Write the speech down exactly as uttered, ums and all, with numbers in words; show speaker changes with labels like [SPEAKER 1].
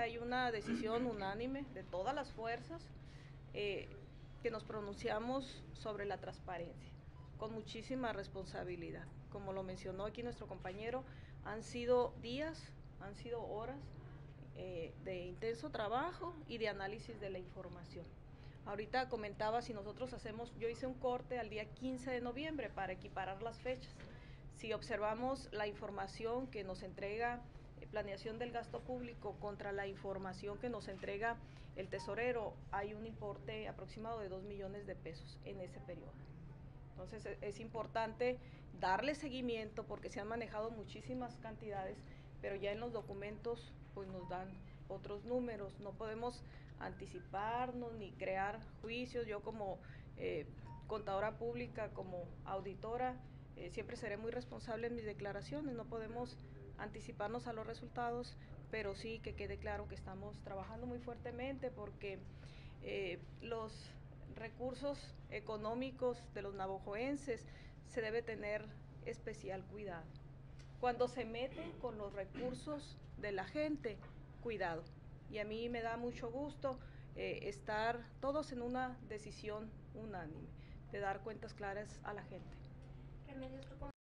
[SPEAKER 1] hay una decisión unánime de todas las fuerzas eh, que nos pronunciamos sobre la transparencia, con muchísima responsabilidad. Como lo mencionó aquí nuestro compañero, han sido días, han sido horas eh, de intenso trabajo y de análisis de la información. Ahorita comentaba, si nosotros hacemos, yo hice un corte al día quince de noviembre para equiparar las fechas. Si observamos la información que nos entrega eh, planeación del gasto público contra la información que nos entrega el tesorero, hay un importe aproximado de dos millones de pesos en ese periodo. Entonces es importante darle seguimiento porque se han manejado muchísimas cantidades, pero ya en los documentos pues nos dan otros números. No podemos anticiparnos ni crear juicios. Yo como eh, contadora pública, como auditora, eh, siempre seré muy responsable en mis declaraciones. No podemos anticiparnos a los resultados, pero sí que quede claro que estamos trabajando muy fuertemente porque eh, los recursos económicos de los navojoenses se debe tener especial cuidado. Cuando se meten con los recursos de la gente, cuidado. Y a mí me da mucho gusto eh, estar todos en una decisión unánime, de dar cuentas claras a la gente.